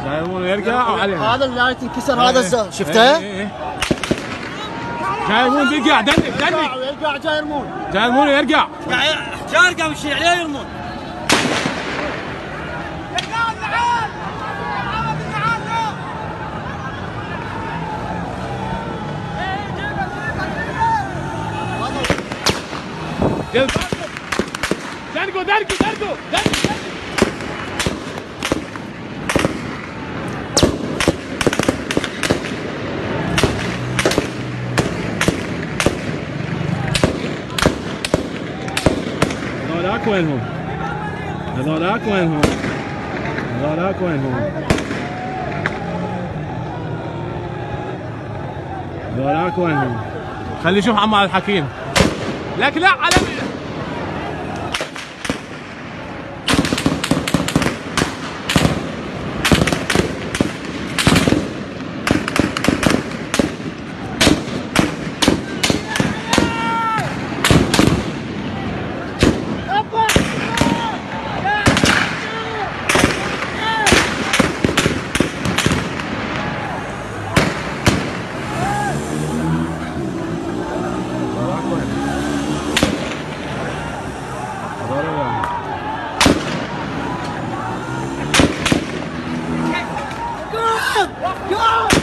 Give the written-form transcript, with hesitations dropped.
جايبونه يرجع وعلينا. هذا اللي تنكسر هذا شفته؟ جايبون بيرجع دنك يرجع جاي يرمون. جايبونه يرجع. جاي يرجع من الشيء عليه يرمون. دنكو هذولاك وينهم؟ هذولاك وينهم؟ هذولاك وينهم؟ هذولاك وينهم؟ خلي يشوف عمار الحكيم. لك لا على Go!